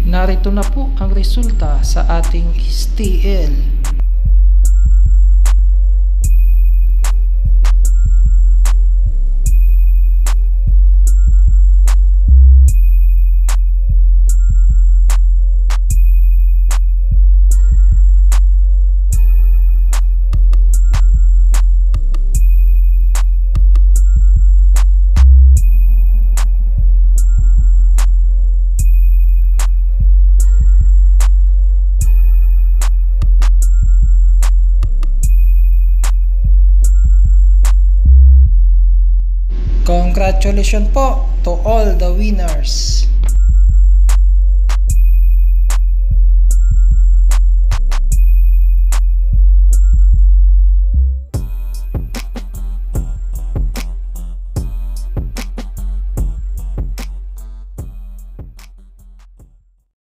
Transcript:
Narito na po ang resulta sa ating STL. Congratulations po to all the winners!